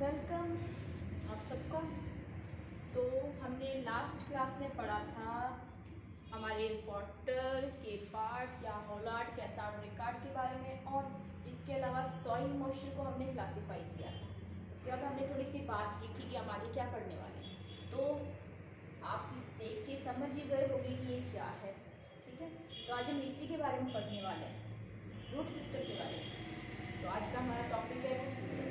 Welcome आप सबका। तो हमने लास्ट क्लास में पढ़ा था हमारे वाटर के पार्ट या होलार्ड कैसार्ड रिकार्ड के बारे में, और इसके अलावा सॉइल मॉइस्चर को हमने क्लासिफाई किया था। इसके बाद हमने थोड़ी सी बात की थी कि हम आगे क्या पढ़ने वाले हैं। तो आप इस देख के समझ ही गए होंगे कि ये क्या है। ठीक है, तो आज हम इसी के बारे में पढ़ने वाले हैं, रूट सिस्टम के बारे में। तो आज का हमारा टॉपिक है रूट सिस्टम।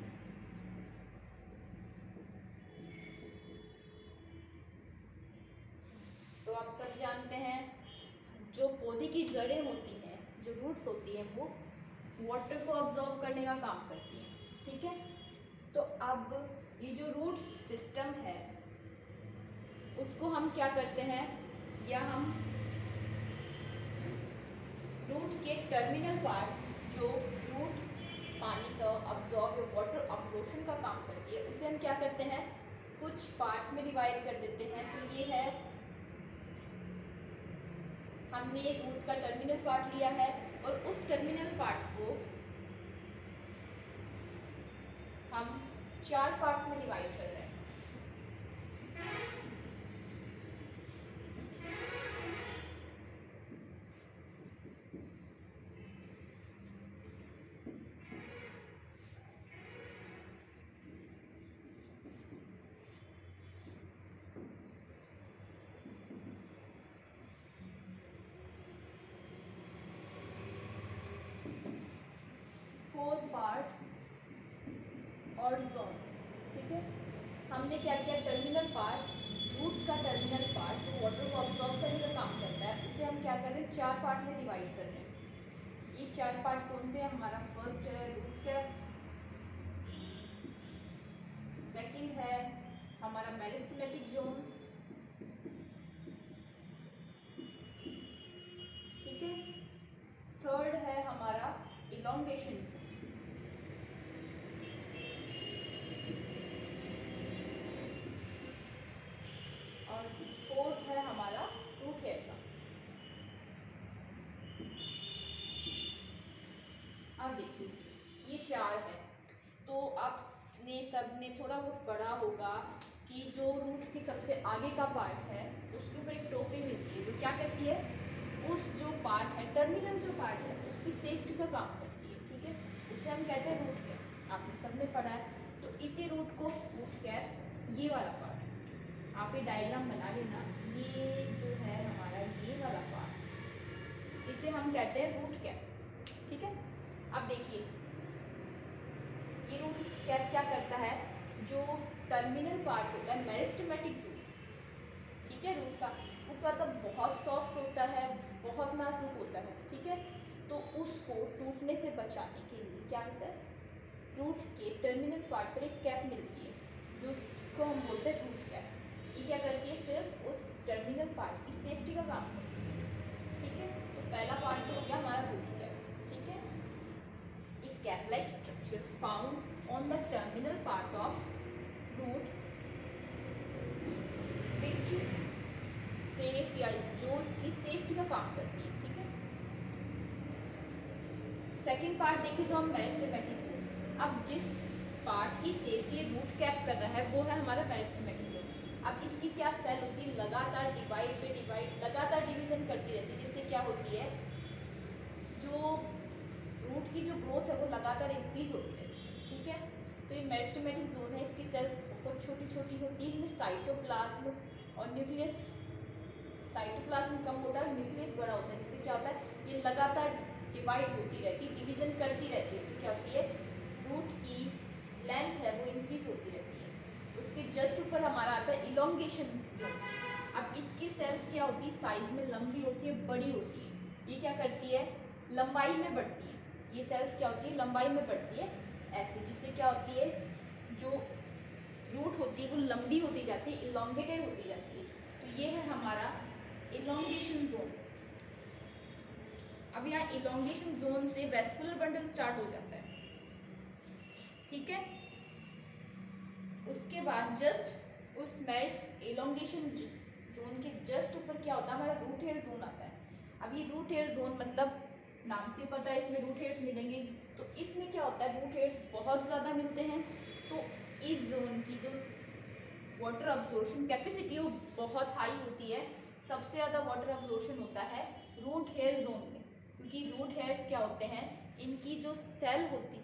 तो आप सब जानते हैं जो पौधे की जड़ें होती हैं, जो रूट्स होती हैं, वो वाटर को अब्जॉर्ब करने का काम करती हैं। ठीक है, तो अब ये जो रूट सिस्टम है उसको हम क्या करते हैं, या हम रूट के टर्मिनल पार्ट जो रूट पानी का अब्जॉर्ब या वाटर अब्जॉर्प्शन का काम करती है, उसे हम क्या करते हैं, कुछ पार्ट्स में डिवाइड कर देते हैं। तो ये है, हमने एक रूट का टर्मिनल पार्ट लिया है और उस टर्मिनल पार्ट को हम 4 पार्ट्स में डिवाइड कर रहे हैं। फोर पार्ट और जोन। ठीक है, हमने क्या किया, टर्मिनल पार्ट, रूट का टर्मिनल पार्ट जो वाटर को अब्सॉर्ब करने का काम करता है, उसे हम क्या कर रहे हैं, 4 पार्ट में डिवाइड कर रहे हैं। ये 4 पार्ट कौन से हैं? हमारा फर्स्ट है रूट कैप, सेकंड है हमारा मेरिस्टेमेटिक जोन, ठीक है, थर्ड है हमारा इलोंगेशन जोन, और फोर्थ है हमारा रूट हेयर का। अब देखिए ये 4 है। तो आपने सबने थोड़ा बहुत पढ़ा होगा कि जो रूट के सबसे आगे का पार्ट है उसके ऊपर एक टोपी मिलती है जो क्या करती है, उस जो पार्ट है, टर्मिनल जो पार्ट है, उसकी सेफ्टी का काम करती है। ठीक है, उसे हम कहते हैं रूट कैप। आपने सबने पढ़ा है। तो इसी रूट को रूट कैप, ये वाला पार्ट आप ये डायग्राम बना लेना, ये जो है हमारा ये वाला पार्ट, इसे हम कहते हैं रूट कैप। ठीक है, अब देखिए ये रूट कैप क्या करता है, जो टर्मिनल पार्ट होता है मेरिस्टेमेटिक जोन, ठीक है, रूट का, वो क्या होता है, बहुत सॉफ्ट होता है, बहुत नाजुक होता है। ठीक है, तो उसको टूटने से बचाने के लिए क्या होता है, रूट के टर्मिनल पार्ट पर एक कैप मिलती है जो उसको हम बोलते हैं रूट कैप। ये क्या करती है, सिर्फ उस टर्मिनल पार्ट की सेफ्टी का काम करती है। ठीक है, तो पहला पार्ट तो हो गया हमारा रूट कैप। ठीक है, एक cap like structure found on the terminal part of root which safe, या जो इसकी सेफ्टी का काम करती है। ठीक है, सेकेंड पार्ट देखिए तो हम मेरिस्टेमेटिक जोन। अब जिस पार्ट की सेफ्टी रूट कैप कर रहा है वो है हमारा मेरिस्टेमेटिक जोन। अब इसकी क्या सेल होती है, लगातार डिवाइड पे डिवाइड, लगातार डिवीजन करती रहती है, जिससे क्या होती है, जो रूट की जो ग्रोथ है वो लगातार इंक्रीज होती रहती है। ठीक है, तो ये मेरिस्टेमेटिक जोन है, इसकी सेल्स बहुत छोटी छोटी होती है, इनमें साइटोप्लाज्म और न्यूक्लियस, साइटोप्लाज्म कम होता है, न्यूक्लियस बड़ा होता है, जिससे क्या होता है, ये लगातार डिवाइड होती रहती है, डिवीजन करती रहती है। इससे क्या होती है, रूट की लेंथ है वो इंक्रीज होती रहती है। उसके जस्ट ऊपर हमारा आता है इलोंगेशन जोन। अब इसकी सेल्स क्या होती है, साइज में लंबी होती है, बड़ी होती है। ये क्या करती है, लंबाई में बढ़ती है। ये सेल्स क्या होती है, लंबाई में बढ़ती है ऐसे, जिससे क्या होती है, जो रूट होती है वो लंबी होती जाती है, इलोंगेटेड होती जाती है। तो ये है हमारा इलोंगेशन जोन। अब यहाँ इलोंगेशन जोन से वेस्कुलर बंडल स्टार्ट हो जाता है। ठीक है, उसके बाद जस्ट उस इलोंगेशन जोन के जस्ट ऊपर क्या होता है, हमारा रूट हेयर जोन आता है। अब ये रूट हेयर जोन मतलब नाम से पता है इसमें रूट हेयर्स मिलेंगे। तो इसमें क्या होता है, रूट हेयर्स बहुत ज़्यादा मिलते हैं, तो इस जोन की जो वाटर अब्जॉर्प्शन कैपेसिटी वो बहुत हाई होती है। सबसे ज़्यादा वाटर अब्जॉर्प्शन होता है रूट हेयर जोन में, क्योंकि रूट हेयर्स क्या होते हैं, इनकी जो सेल होती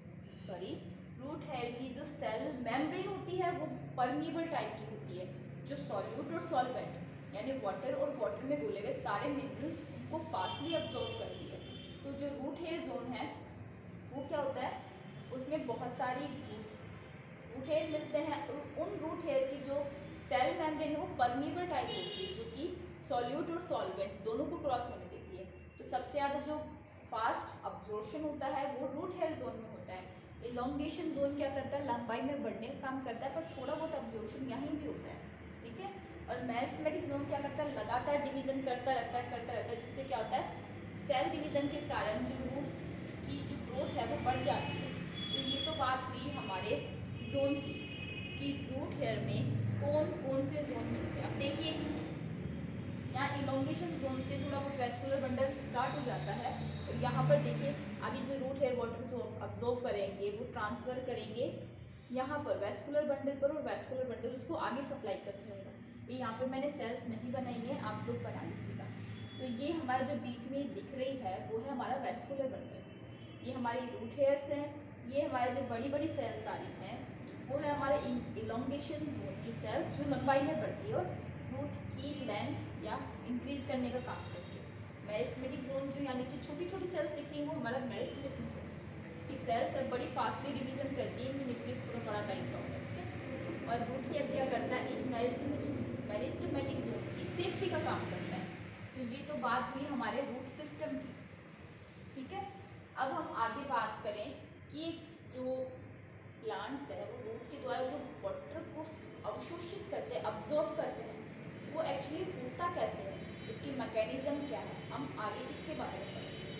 रूट हेयर की जो सेल मेम्ब्रेन होती है वो परमिएबल टाइप की होती है, जो सॉल्यूट और सॉल्वेंट यानी वाटर और वाटर में घुले हुए सारे मिनरल्स उनको फास्टली अब्जॉर्ब करती है। तो जो रूट हेयर जोन है वो क्या होता है, उसमें बहुत सारी रूट हेयर मिलते हैं और उन रूट हेयर की जो सेल मेम्ब्रेन वो परमिएबल टाइप होती है, जो कि सॉल्यूट और सॉल्वेंट दोनों को क्रॉस होने देती है। तो सबसे ज़्यादा जो फास्ट अब्जॉर्प्शन होता है वो रूट हेयर जोन में होता है। इलोंगेशन जोन क्या करता है, लंबाई में बढ़ने का काम करता है, पर थोड़ा बहुत अब्जॉर्प्शन यहीं भी होता है, ठीक है। और मेरिस्टेमेटिक जोन क्या करता है, लगातार डिवीजन करता रहता है, जिससे क्या होता है, सेल डिवीजन के कारण जो रूट की जो ग्रोथ है वो बढ़ जाती है। तो ये तो बात हुई हमारे जोन की कि रूट हेयर में कौन कौन से जोन मिलते हैं। अब देखिए यहाँ इलोंगेशन जोन से थोड़ा बहुत वैस्कुलर बंडल स्टार्ट हो जाता है, और यहाँ पर देखिए अभी जो रूट हेयर वाटर जो अब्जॉर्व करेंगे वो ट्रांसफ़र करेंगे यहाँ पर वैस्कुलर बंडल पर, और वैस्कुलर बंडल उसको आगे सप्लाई करते रहेगा। ये यहाँ पर मैंने सेल्स नहीं बनाई है, आप लोग बना लीजिएगा। तो ये हमारा जो बीच में दिख रही है वो है हमारा वैस्कुलर बंडल, ये हमारी रूट हेयर्स हैं। ये हमारे जो बड़ी बड़ी सेल्स आ रही हैं वो है हमारे इलोंगेशन जोन की सेल्स, जो लंबाई में बढ़ती है और रूट की लेंथ या इंक्रीज करने का काम करती है। मेरिस्टेमेटिक जोन जो यहाँ नीचे छोटी छोटी सेल्स दिख रही हैं वो हमारा मेरिस्टेमेटिक जोन है। ये सेल्स अब बड़ी फास्टली डिवीजन करती है, न्यूक्लियस पूरा बड़ा टाइप का होता है, ठीक है। और रूट की अब क्या करता है, इस मेरिस्टेमेटिक जोन की सेफ्टी का काम करता है। तो ये तो बात हुई हमारे रूट सिस्टम की, ठीक है। अब हम आगे बात करें कि जो प्लांट्स है वो रूट के द्वारा जो वाटर को अवशोषित करते हैं, अब्जॉर्ब करते हैं, वो एक्चुअली होता कैसे है, इसकी मैकेनिज्म क्या है, हम आगे इसके बारे में पढ़ेंगे।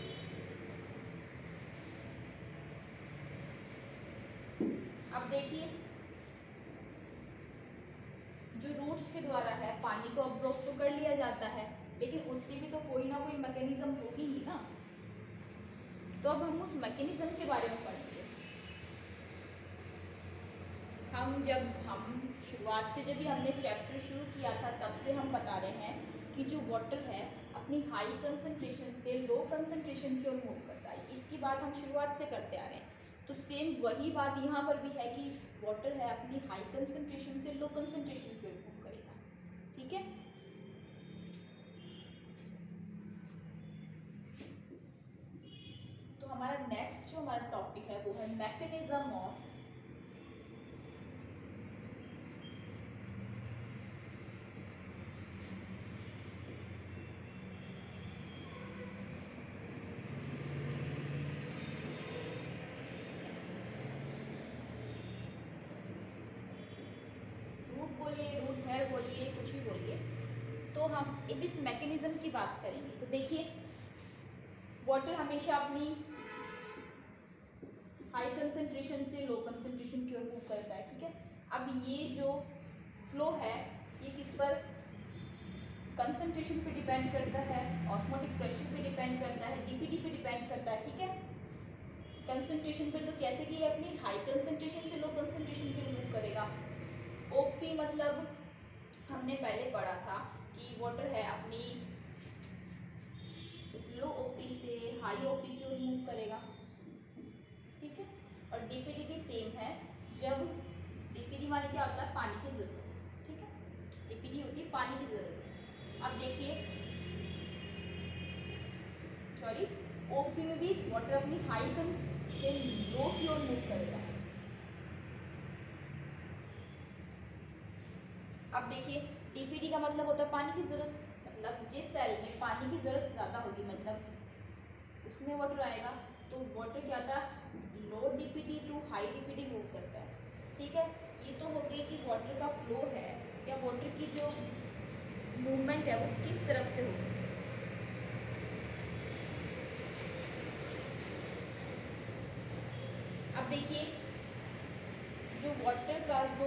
अब देखिए जो रूट्स के द्वारा है पानी को अब्जॉर्ब तो कर लिया जाता है, लेकिन उसकी भी तो कोई ना कोई मैकेनिज्म होगी ही ना। तो अब हम उस मैकेनिज्म के बारे में पढ़ेंगे। हम शुरुआत से जब भी हमने चैप्टर शुरू किया था तब से हम बता रहे हैं कि जो वाटर है अपनी हाई कंसंट्रेशन से लो कंसंट्रेशन की ओर मूव करता है। इसकी बात हम शुरुआत से करते आ रहे हैं। तो सेम वही बात यहाँ पर भी है कि वाटर है अपनी हाई कंसंट्रेशन से लो कंसंट्रेशन की ओर मूव करेगा, ठीक है। तो हमारा नेक्स्ट जो हमारा टॉपिक है वो है मैकेनिज्म ऑफ रूट हेयर बोलिए, कुछ भी बोलिए, तो हम इस मैकेनिज्म की बात करेंगे। तो देखिए वाटर हमेशा अपनी हाई कंसंट्रेशन से लो कंसंट्रेशन की ओर मूव करता है, ठीक है। अब ये जो फ्लो है ये किस पर, कंसंट्रेशन पे डिपेंड करता है, ऑस्मोटिक प्रेशर पे डिपेंड करता है, डीपीटी पे डिपेंड करता है, ठीक है। कंसंट्रेशन पे तो कैसे कि अपनी हाई कंसंट्रेशन से लो कंसंट्रेशन की ओर मूव करेगा। ओपी मतलब हमने पहले पढ़ा था कि वाटर है अपनी लो ओपी से हाई ओपी की ओर मूव करेगा, ठीक है। और डीपीडी भी सेम है, जब डीपीडी माने क्या होता है, पानी की जरूरत, ठीक है। डीपीडी होती है पानी की जरूरत। अब देखिए सॉरी ओपी में भी वाटर अपनी हाई से लो की ओर मूव करेगा। अब देखिए डीपीडी का मतलब होता है पानी की जरूरत, मतलब जिस सेल में पानी की जरूरत ज़्यादा होगी मतलब उसमें वाटर आएगा। तो वाटर क्या होता है, low DPD to high DPD move करता है, ठीक है। ये तो हो गई कि वाटर का फ्लो है या वाटर की जो मूवमेंट है वो किस तरफ से होगी। अब देखिए जो वाटर का जो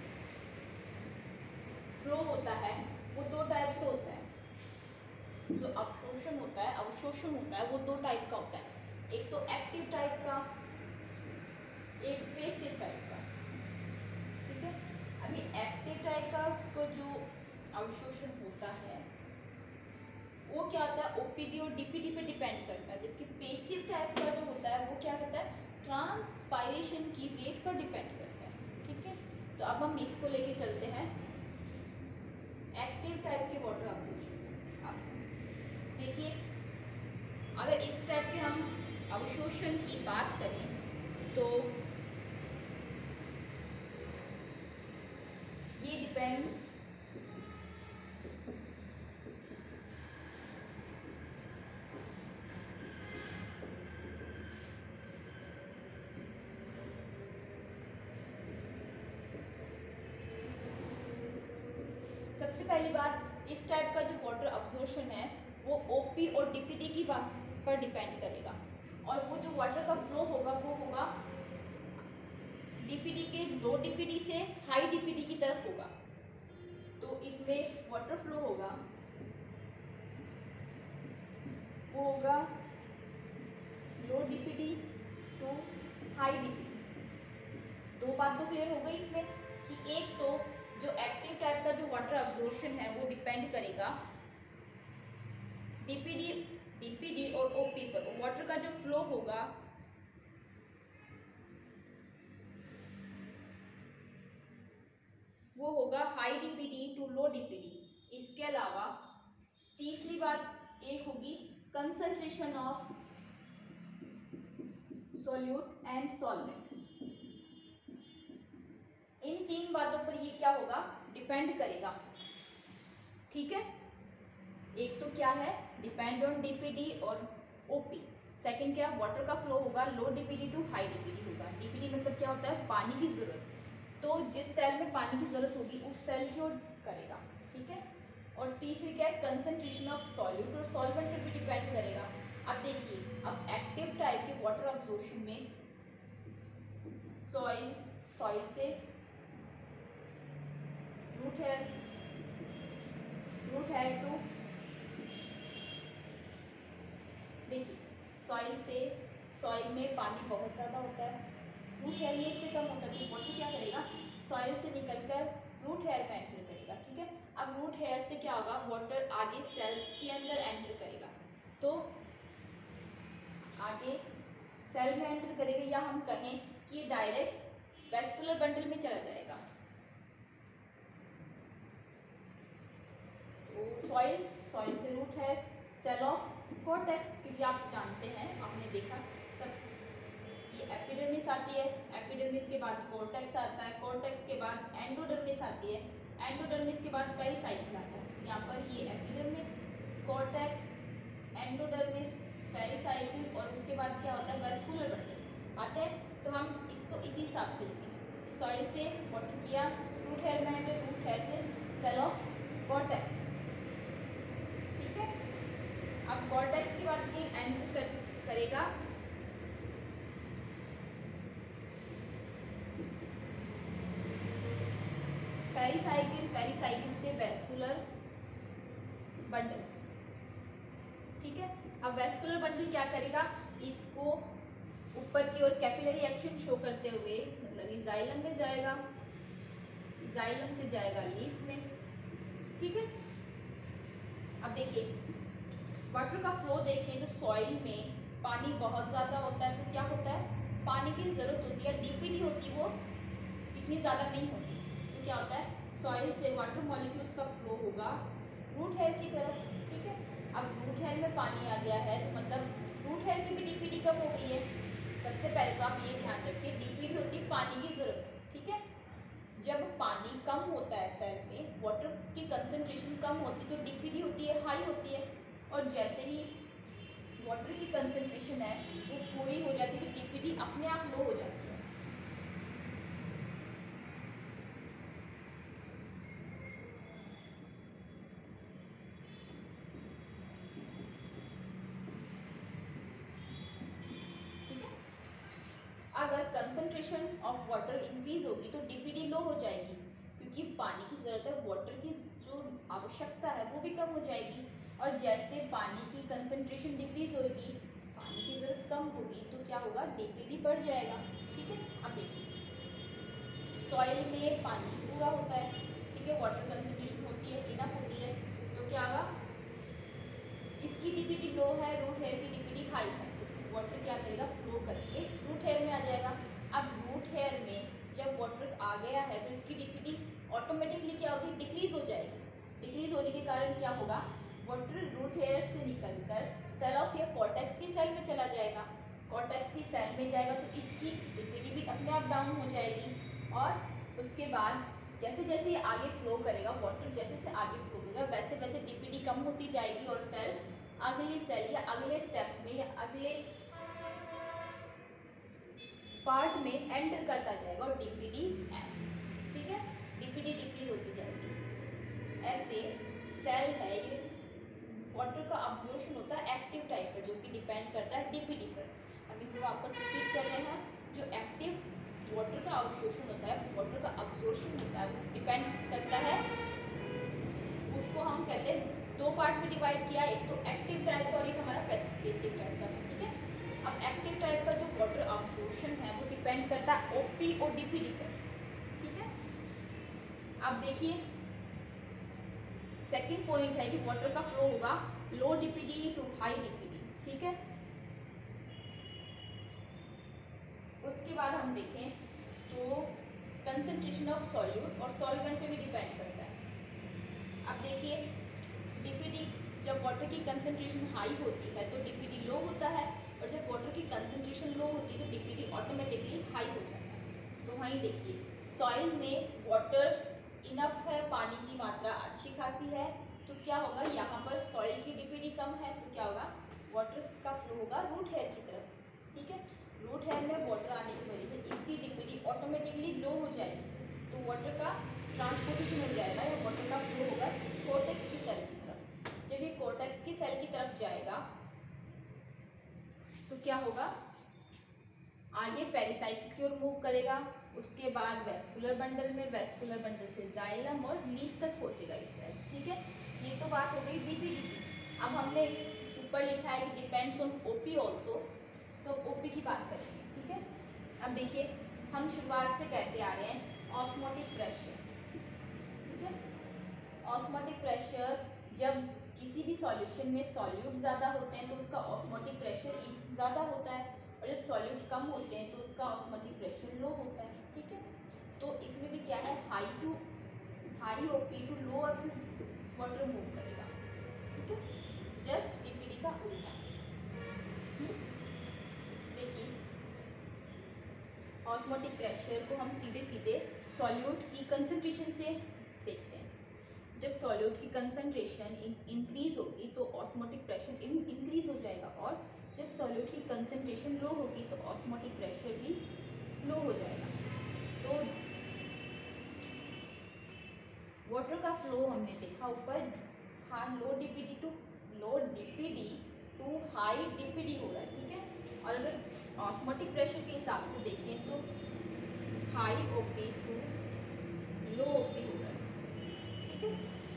फ्लो होता है वो दो टाइप से होता है। जो अवशोषण होता है, अवशोषण होता है वो दो टाइप का होता है, एक तो एक्टिव टाइप का, एक पैसिव टाइप का। अभी एक्टिव टाइप का जो अवशोषण होता है वो क्या होता है, ओपीडी और डीपीडी पे डिपेंड करता है, जबकि पेसिव टाइप का जो होता है वो क्या करता है, ट्रांसपायरेशन की रेट पर डिपेंड करता है। ठीक है, तो अब हम इसको लेके चलते हैं एक्टिव टाइप के वाटर अवशोषण। अब देखिए, अगर इस टाइप के हम अवशोषण की बात करें तो ये डिपेंड सबसे पहली बात, इस टाइप का जो वाटर अब्जॉर्प्शन है वो ओपी और डीपीडी की बात पर डिपेंड करेगा, और वो जो वाटर का फ्लो होगा वो होगा डीपीडी के लो डीपीडी से हाई डीपीडी की तरफ होगा। तो इसमें वाटर फ्लो होगा वो होगा low DPD to high DPD. दो बात तो क्लियर हो गई इसमें कि एक तो जो एक्टिव टाइप का जो वाटर अब्जॉर्प्शन है वो डिपेंड करेगा डीपीडी और ओपी पर, और वाटर का जो फ्लो होगा वो होगा high DPD to low DPD. इसके अलावा तीसरी बात एक होगी concentration of solute and solvent. इन तीन बातों पर ये क्या होगा, डिपेंड करेगा। ठीक है, एक तो क्या है, डिपेंड ऑन डीपीडी और ओपी। सेकंड क्या, वाटर का फ्लो होगा low DPD to high DPD होगा। डीपीडी मतलब क्या होता है, पानी की जरूरत, तो जिस सेल में पानी की जरूरत होगी उस सेल की ओर करेगा। ठीक है, और तीसरी क्या है, कंसंट्रेशन ऑफ सॉल्यूट और सॉल्वेंट पर भी डिपेंड करेगा। अब देखिए, अब एक्टिव टाइप के वाटर अब्जॉर्प्शन में सॉइल से रूट हेयर टू, देखिए सॉइल में पानी बहुत ज़्यादा होता है, रूट हेयर में इससे कम होता है, तो वाटर क्या करेगा, सॉइल से निकलकर रूट हेयर में एंटर करेगा। ठीक है, अब रूट हेयर से क्या होगा, वाटर आगे सेल्स के अंदर एंटर करेगा, तो आगे सेल में एंटर करेगा, या हम कहें कि डायरेक्ट वेस्कुलर बंडल में चला जाएगा। तो सॉइल से root hair, cell of cortex, क्योंकि आप जानते हैं, आपने देखा सब, ये एपिडर्मिस आती है, एपिडर्मिस के बाद कॉर्टेक्स आता है, कॉर्टेक्स के बाद एंडोडर्मिस आती है, एंडोडर्मिस के बाद पेरिसाइकिल आता है। यहाँ पर ये एपिडर्मिस, कॉर्टेक्स, एंडोडर्मिस, पेरिसाइकिल, और उसके बाद क्या होता है, वेस्कुलर बंडल आते हैं। तो हम इसको इसी हिसाब से लिखेंगे, सॉइल से वाटर किया, रूट हेयर में एंटर, रूट हेयर से सेल ऑफ कॉर्टेक्स। ठीक है, अब कॉर्टेक्स के बाद ये एंटर करेगा पेरिसाइकिल, पेरिसाइकिल से वेस्कुलर बंडल। ठीक है, अब वेस्कुलर बंडल क्या करेगा, इसको ऊपर की ओर कैपिलरी एक्शन शो करते हुए, मतलब ये जाइलम में जाएगा, जाइलम से जाएगा लीफ में। ठीक है, अब देखिए वाटर का फ्लो देखें तो सॉइल में पानी बहुत ज़्यादा होता है, तो क्या होता है, पानी की ज़रूरत होती है, डीपीडी होती वो इतनी ज़्यादा नहीं होती, तो क्या होता है, सॉइल से वाटर मॉलिक्यूल्स का फ्लो होगा रूट हेयर की तरफ। ठीक है, अब रूट हेयर में पानी आ गया है, तो मतलब रूट हेयर की भी डीपीडी कम हो गई है। सबसे पहले तो आप ये ध्यान रखिए, डीपीडी होती है पानी की ज़रूरत। ठीक है, जब पानी कम होता है सेल में, वाटर की कंसंट्रेशन कम होती है, तो डीपीडी होती है हाई होती है, और जैसे ही वाटर की कंसंट्रेशन है वो पूरी हो जाती है, तो डीपीडी अपने आप लो हो जाती है। ठीक है, अगर कंसंट्रेशन ऑफ वाटर इंक्रीज होगी तो डीपीडी लो हो जाएगी, क्योंकि पानी की ज़रूरत है, वाटर की जो आवश्यकता है वो भी कम हो जाएगी, और जैसे पानी की कंसंट्रेशन डिक्रीज होगी, पानी की ज़रूरत कम होगी, तो क्या होगा, डीपीडी बढ़ जाएगा। ठीक है, अब देखिए सॉइल में पानी पूरा होता है, ठीक है, वाटर कंसेंट्रेशन होती है, इनफ होती है, तो क्या होगा, इसकी डीपीटी लो है, रूट हेयर की डीपीटी हाई है, तो वाटर क्या करेगा, फ्लो करके रूट हेयर में आ जाएगा। अब रूट हेयर में जब वाटर आ गया है तो इसकी डीपीटी ऑटोमेटिकली क्या होगी, डिक्रीज हो जाएगी। डिक्रीज होने के कारण क्या होगा, वाटर रूट हेयर से निकलकर सेल ऑफ या कॉर्टेक्स की सेल में चला जाएगा। कॉर्टेक्स की सेल में जाएगा तो इसकी डीपीटी भी अपने आप डाउन हो जाएगी, और उसके बाद जैसे जैसे ये आगे फ्लो करेगा, वाटर जैसे जैसे आगे फ्लो करेगा वैसे वैसे डीपीटी कम होती जाएगी, और सेल अगली सेल या अगले स्टेप में या अगले पार्ट में एंटर करता जाएगा और डीपीटी, ठीक है, डीपीटी डिक्रीज होती जाएगी। ऐसे सेल है ये, वाटर का अब्जॉर्प्शन होता है एक्टिव टाइप पर, जो कि डिपेंड करता है डीपीटी पर। अभी हम वापस रिपीट कर रहे हैं, जो एक्टिव वाटर का अवशोषण होता है, वाटर का अब्जॉर्प्शन होता है, वो डिपेंड करता है, उसको हम कहते हैं, दो पार्ट में डिवाइड किया, एक तो एक्टिव टाइप और एक हमारा पैसिव टाइप का, ठीक है। अब एक्टिव टाइप का जो वाटर अब्जॉर्प्शन है वो डिपेंड करता है ओपी और डीपीडी पर, ठीक है। अब देखिए सेकंड पॉइंट है कि वाटर का फ्लो होगा low DPD to high DPD, ठीक है। उसके बाद हम देखें तो कंसंट्रेशन ऑफ सॉल्यूट और सॉल्वेंट पे भी डिपेंड करता है। अब देखिए डीपीडी, जब वाटर की कंसंट्रेशन हाई होती है तो डीपीडी लो होता है, और जब वाटर की कंसंट्रेशन लो होती है तो डीपीडी ऑटोमेटिकली हाई हो जाता है। तो वहीं देखिए सॉइल में वाटर इनफ है, पानी की मात्रा अच्छी खासी है, तो क्या होगा, यहाँ पर सॉइल की डीपीडी कम है, तो क्या होगा, वाटर का फ्लो होगा रूट हेयर की तरफ, ठीक है। रूट हेयर में वाटर आने की वजह से इसकी डीपीडी ऑटोमेटिकली लो हो जाएगी, तो वाटर का ट्रांसपोर्टेशन हो जाएगा या वाटर का फ्लो होगा कोर्टेक्स की सेल की तरफ। जब ये कोर्टेक्स की सेल की तरफ जाएगा तो क्या होगा, आगे पेरिसाइकिल की ओर मूव करेगा, उसके बाद वेस्कुलर बंडल में, वेस्कुलर बंडल से जाइलम और लीफ तक पहुंचेगा इस सेल, ठीक है। ये तो बात हो गई डीपीडी की। अब हमने ऊपर लिखा है कि डिपेंड्स ऑन ओपी ऑल्सो, तो ओपी की बात करेंगे, ठीक है। अब देखिए हम शुरुआत से कहते आ रहे हैं ऑस्मोटिक प्रेशर, ठीक है। ऑस्मोटिक प्रेशर, जब किसी भी सॉल्यूशन में सॉल्यूट ज़्यादा होते हैं तो उसका ऑस्मोटिक प्रेशर ज़्यादा होता है, और जब सॉल्यूट कम होते हैं तो उसका ऑस्मोटिक प्रेशर लो होता है, ठीक है। तो इसमें भी क्या है, high OP to low OP water move करेगा, ठीक है, जस्ट डीपीडी का उल्टा। देखिए ऑस्मोटिक प्रेशर को हम सीधे सीधे सॉल्यूट की कंसंट्रेशन से देखते हैं। जब सॉल्यूट की कंसंट्रेशन इंक्रीज होगी तो ऑस्मोटिक प्रेशर इंक्रीज हो जाएगा, और जब सॉल्यूट की कंसंट्रेशन लो होगी तो ऑस्मोटिक प्रेशर भी लो हो जाएगा। तो वाटर का फ्लो हमने देखा ऊपर, low DPD to high DPD हो रहा है, ठीक है। और अगर ऑस्मोटिक प्रेशर के हिसाब से देखें तो high OP to low OP हो रहा है, ठीक है।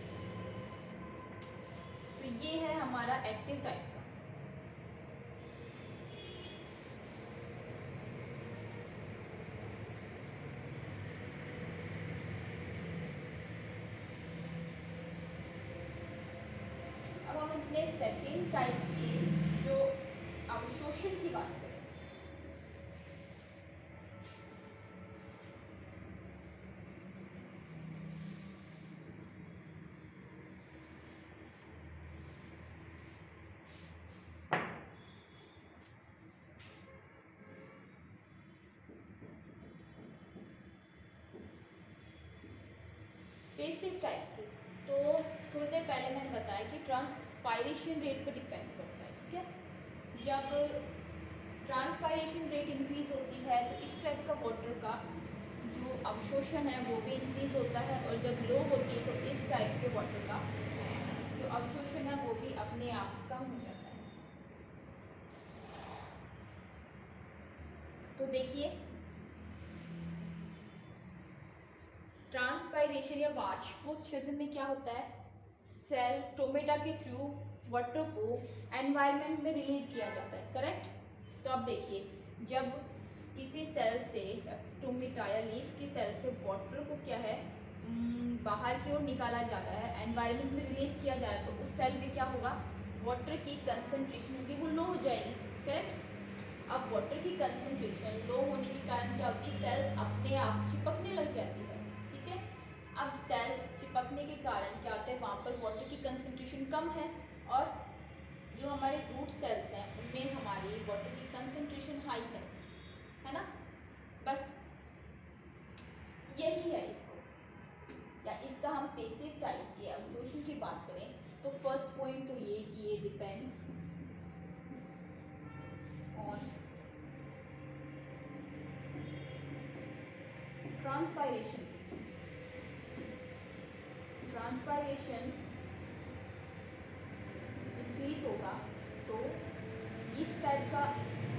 तो ये है हमारा एक्टिव टाइप का। अब हम अपने सेकेंड टाइप के जो अवशोषण की बात करें, पेसिव टाइप के, तो थोड़ी देर पहले मैंने बताया कि ट्रांसपायरेशन रेट पर डिपेंड करता है, ठीक है। जब ट्रांसपायरेशन रेट इंक्रीज होती है तो इस टाइप का वाटर का जो अवशोषण है वो भी इंक्रीज होता है, और जब लो होती है तो इस टाइप के वाटर का जो अवशोषण है वो भी अपने आप कम हो जाता है। तो देखिए ट्रांसपायरेशन या वाष्पोत्सर्जन में क्या होता है, सेल स्टोमेटा के थ्रू वाटर को एनवायरनमेंट में रिलीज किया जाता है, करेक्ट। तो अब देखिए जब किसी सेल से, स्टोमेटा या लीफ की सेल से वाटर को क्या है बाहर की ओर निकाला जा रहा है, एनवायरनमेंट में रिलीज किया जा रहा है, तो उस सेल में क्या होगा, वाटर की कंसंट्रेशन होगी वो लो हो जाएगी, करेक्ट। अब वाटर की कंसंट्रेशन लो होने के कारण क्या होती है, सेल्स अपने आप चिपकने लग जाती है, ठीक है। अब सेल्स चिपकने के कारण क्या होता है, वहाँ पर वाटर की कंसंट्रेशन कम है, और जो हमारे रूट सेल्स हैं उनमें हमारी वाटर की कंसंट्रेशन हाई है ना। बस यही है इसको, या इसका हम पैसिव टाइप के अब्जॉर्प्शन की बात करें तो फर्स्ट पॉइंट तो ये कि ये depends on transpiration. Transpiration increase होगा तो इस टाइप का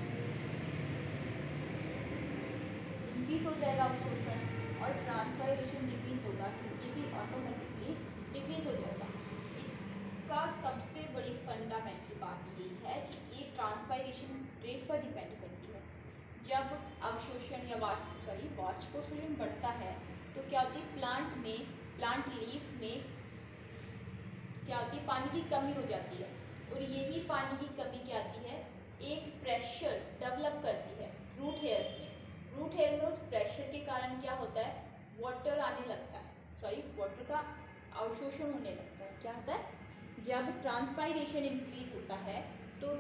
इंक्रीज हो जाएगा अवशोषण, और ट्रांसपायरेशन डिक्रीज होगा तो ये भी ऑटोमेटिकली डिक्रीज हो जाएगा। इसका सबसे बड़ी फंडामेंटल बात यही है कि ये ट्रांसपायरेशन रेट पर डिपेंड करती है। जब अवशोषण या वाष्पोषण बढ़ता है तो क्या होती है, प्लांट लीफ में क्या होती है, पानी की कमी हो जाती है, और यही पानी की कमी क्या आती है, एक प्रेशर डेवलप करती है रूट हेयर्स में। रूट हेयर में उस प्रेशर के कारण क्या होता है, वाटर आने लगता है, वाटर का अवशोषण होने लगता है। क्या होता है, जब ट्रांसपायरेशन इंक्रीज होता है तो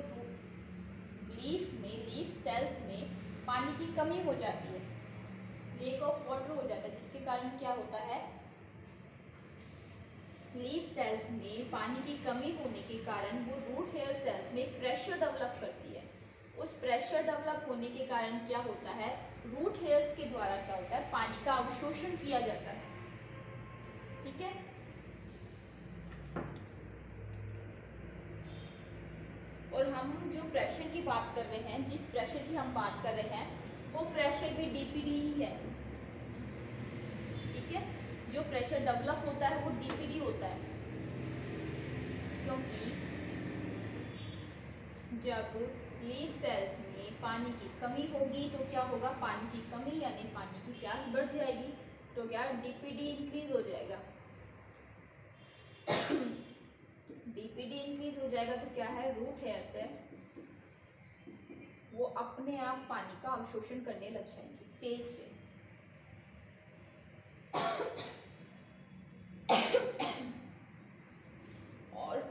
लीफ सेल्स में पानी की कमी हो जाती है, लेक ऑफ वाटर हो जाता है, जिसके कारण क्या होता है, लीफ सेल्स में पानी की कमी होने के कारण वो रूट हेयर सेल्स में प्रेशर डेवलप करती है। उस प्रेशर डेवलप होने के कारण क्या होता है, रूट हेयर्स के द्वारा क्या होता है, पानी का अवशोषण किया जाता है, ठीक है। और हम जो प्रेशर की बात कर रहे हैं, जिस प्रेशर की हम बात कर रहे हैं, वो प्रेशर भी डीपीडी ही है, ठीक है। जो प्रेशर डेवलप होता है वो डीपीडी होता है, क्योंकि जब लीफ सेल्स में पानी की कमी होगी तो क्या होगा, पानी की कमी यानी पानी की प्यास बढ़ जाएगी, तो क्या डीपीडी इंक्रीज हो जाएगा। डीपीडी इंक्रीज हो जाएगा तो क्या है, रूट हेयर्स है वो अपने आप पानी का अवशोषण करने लग जाएंगे तेज से। और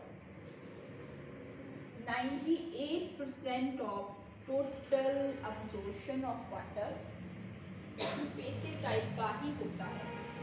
98% of total absorption of water passive type का ही होता है।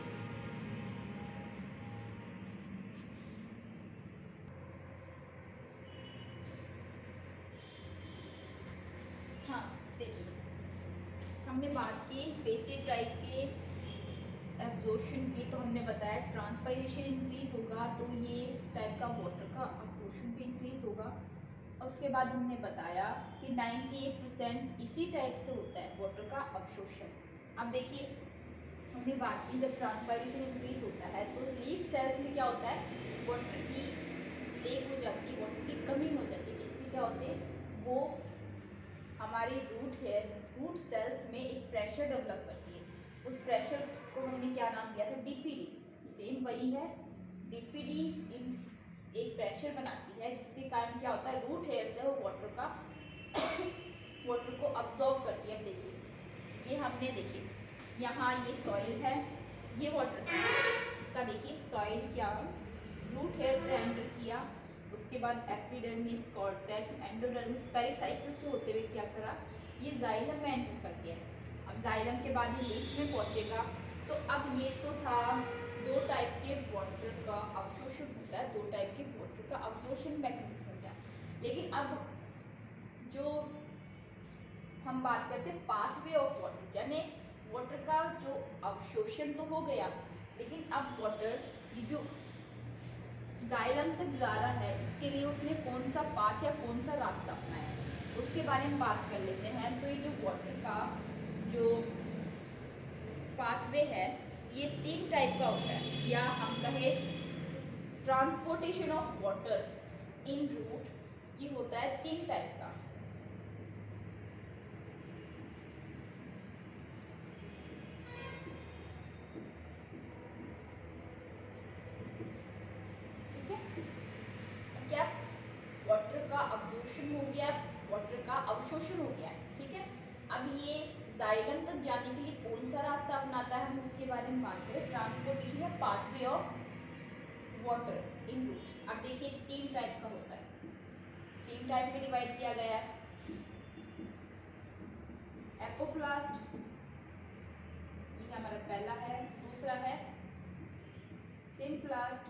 हाँ देखिए, हमने बात की पैसिव टाइप के एब्जॉर्प्शन की, तो हमने बताया ट्रांसपायरेशन इंक्रीज होगा तो ये इस टाइप का वाटर का अब्जॉर्प्शन भी इंक्रीज होगा। उसके बाद हमने बताया कि 98% इसी टाइप से होता है वाटर का अब्जॉर्प्शन। अब देखिए, हमने बात की जब ट्रांसपायरेशन इंक्रीज होता है तो लीफ सेल्स में क्या होता है, वाटर की लेक हो जाती है, वाटर की कमी हो जाती है, जिससे क्या होते हैं, वो हमारी रूट सेल्स में एक प्रेशर डेवलप करती है। उस प्रेशर को हमने क्या नाम दिया था, डीपीडी। सेम वही है, डीपीडी एक प्रेशर बनाती है, जिसके कारण क्या होता है, रूट हेयर से वो वाटर को अब्जॉर्ब करती है। अब देखिए, ये हमने देखिए यहाँ ये सॉइल है, ये वाटर, इसका देखिए सॉइल क्या रूट हेयर से एंटर किया, उसके बाद एपिडर्मिस, कॉर्टेक्स, एंडोडर्मिस, पेरिसाइकिल से होते हुए क्या करा, ये जाइलम में एंटर कर गया। अब जाइलम के बाद ये लीफ में पहुंचेगा। तो अब ये तो था दो टाइप के वाटर का अवशोषण होता है, दो टाइप के वाटर का अवशोषण मैकेनिज्म हो गया। लेकिन अब जो हम बात करते हैं पाथवे ऑफ वाटर, यानी वाटर का जो अवशोषण तो हो गया, लेकिन अब वाटर ये जो जाइलम तक जा रहा है, इसके लिए उसने कौन सा पाथ या कौन सा रास्ता अपनाया, उसके बारे में बात कर लेते हैं। तो ये जो वाटर का जो पाथवे है, ये 3 टाइप का होता है, या हम कहें transportation of water in root, ये होता है 3 टाइप का। एब्जॉर्प्शन हो गया, वाटर का अवशोषण हो गया, ठीक है। अब ये जाइलम तक जाने के लिए कौन सा रास्ता अपनाता है, हम उसके बारे में बात करें। ट्रांसपोर्टेशन या pathway of water in roots. अब देखिए 3 टाइप का होता है, 3 टाइप में डिवाइड किया गया है। एपोप्लास्ट, ये हमारा पहला है। दूसरा है सिम्प्लास्ट,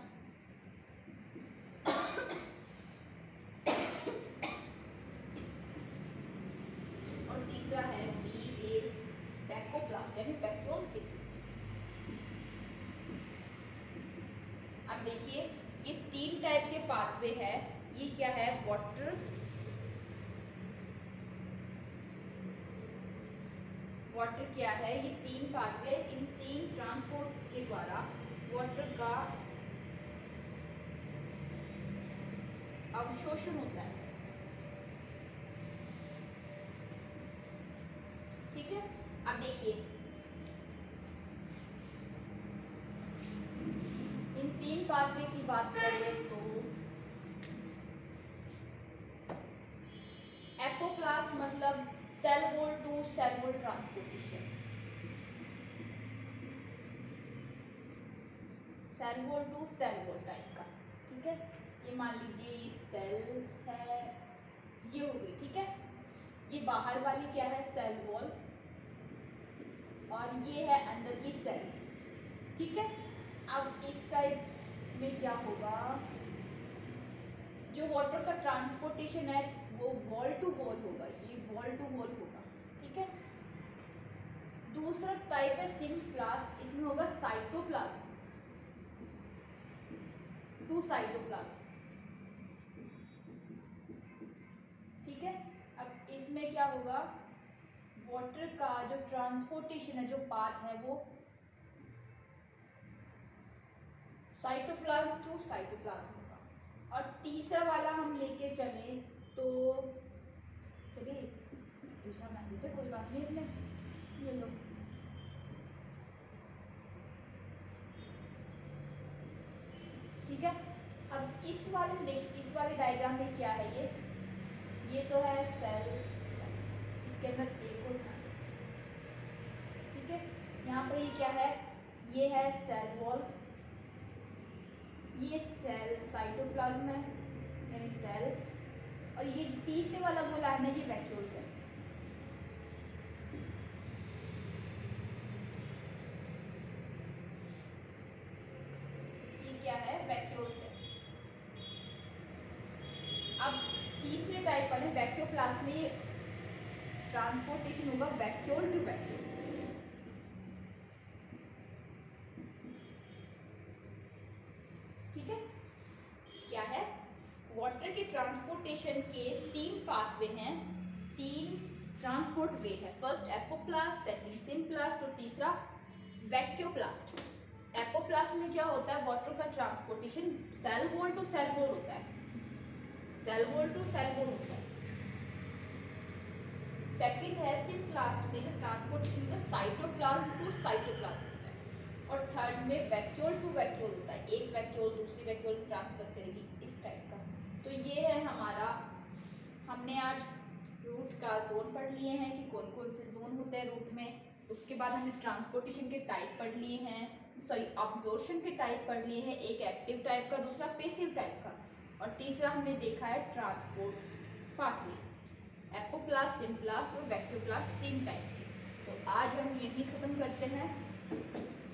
और तीसरा है वैक्यूप्लास्ट यानी वैक्यूल्स के थ्रू। अब देखिए ये 3 टाइप के पाथवे है। ये क्या है, वाटर क्या है, ये 3 पाथवे, इन 3 ट्रांसपोर्ट के द्वारा वाटर का अवशोषण होता है, ठीक है। अब देखिए इन 3 पाथवे की बात करें तो एपोप्लास्ट मतलब cell wall to cell wall transportation, cell wall to cell wall type का, ठीक है। ये मान लीजिए ये सेल है, ये हो गई, ठीक है। ये बाहर वाली क्या है, सेल वॉल, और ये है अंदर की सेल, ठीक है। अब इस टाइप में क्या होगा, जो वाटर का ट्रांसपोर्टेशन है वो वॉल टू वॉल होगा, ये वॉल टू वॉल होगा, ठीक है। दूसरा टाइप है सिम्प्लास्ट, इसमें होगा साइटोप्लाज्म टू साइटोप्लाज्म, ठीक है। अब इसमें क्या होगा, वाटर का जो ट्रांसपोर्टेशन है, जो पाथ है वो साइटोप्लाज्म टू साइटोप्लाज्म होगा। और तीसरा वाला हम लेके चले तो चलिए दूसरा मान लेते, कोई बात नहीं, इसमें ये लो, ठीक है। अब इस वाले देख, इस वाले डायग्राम में क्या है, ये तो है सेल, इसके अंदर एक और बना देते हैं, ठीक है। यहाँ पर ये क्या है, ये है सेल वॉल, ये सेल साइटोप्लाज्म है यानी सेल, और ये जो तीसरे वाला जो लाइन है ये वैक्यूल्स है, ये क्या है, वैक्यूल्स है। अब तीसरे टाइप वाले वैक्यूप्लास्ट में ट्रांसपोर्टेशन होगा वैक्यूल टू वैक्यूल, ठीक है। क्या है, वाटर के ट्रांसपोर्टेशन के 3 पाथवे हैं, 3 ट्रांसपोर्ट वे है। फर्स्ट एपोप्लास्ट, सेकंड सिम्प्लास्ट और तीसरा वैक्यूप्लास्ट। एपोप्लास्ट में क्या होता है, वाटर का transportation cell wall to cell wall होता है, cell wall to cell wall होता है। सेकंड है सिम्प्लास्ट में जो ट्रांसपोर्टेशन का साइटोप्लाज्म टू साइटोप्लाज्म होता है, और थर्ड में वैक्यूल टू वैक्यूल होता है, एक वैक्यूल दूसरी वैक्यूल में ट्रांसफर करेगी, इस टाइप का। तो ये है हमारा, हमने आज रूट का जोन पढ़ लिए हैं कि कौन कौन से जोन होते हैं रूट में। उसके बाद हमने ट्रांसपोर्टेशन के टाइप पढ़ लिए हैं, सॉरी अब्जॉर्प्शन के टाइप पढ़ लिए हैं, एक एक्टिव टाइप का दूसरा पैसिव टाइप का, और तीसरा हमने देखा है ट्रांसपोर्ट पाथवे, एपोप्लास्ट, सिम्प्लास्ट और वैक्यूप्लास्ट, 3 टाइप के। तो आज हम यही खत्म करते हैं।